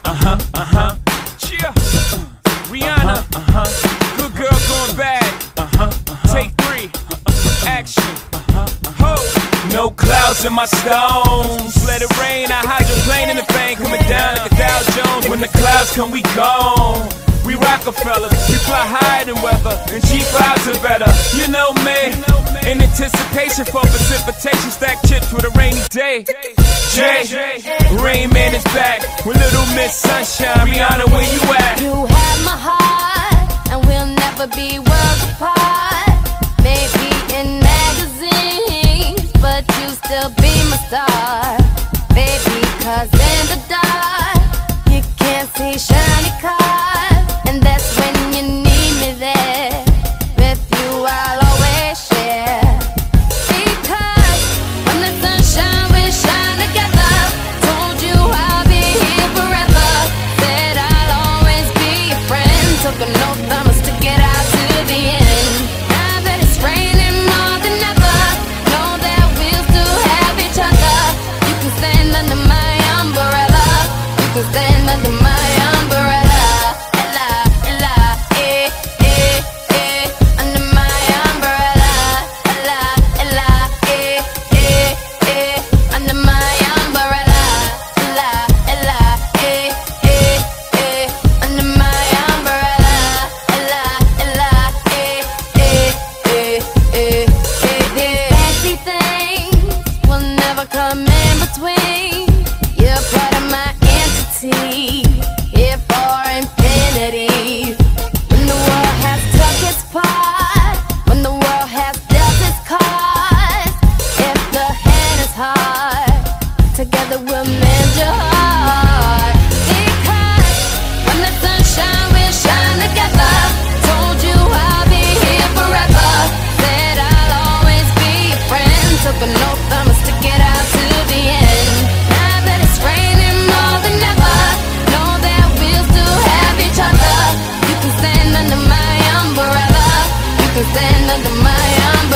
Yeah. Rihanna. Good girl going bad. Take 3. Action. Ho. No clouds in my stones. Let it rain. I hydroplane in the vein. Coming down like a Dow Jones. When the clouds come, we gone. We Rockefeller, we fly higher than weather, and G5s are better. You know me, in anticipation for precipitation, stack chips with a rainy day. Jay, Rain Man is back with Little Miss Sunshine. Rihanna, where you at? You have my heart, and we'll never be worlds apart. Maybe in magazines, but you still be my star. Baby, 'cause in the dark, you can't see shiny cars. And that's when you need me there. With you I'll always share. Because when the sunshine we shine together. Told you I'll be here forever. Said I'll always be your friend. Took an oath I must stick it out to the end. Now that it's raining more than ever, know that we'll still have each other. You can stand under my umbrella. You can stand under my umbrella. Come in between. You're part of my entity, here for infinity. When the world has struck its part, when the world has dealt its cards, if the hand is hard, together we'll mend your heart. Because when the sunshine will shine together. Told you I'll be here forever. Said I'll always be your friend. Took an oath I must stick it out to the end. Now that it's raining more than ever, know that we'll still have each other. You can stand under my umbrella. You can stand under my umbrella.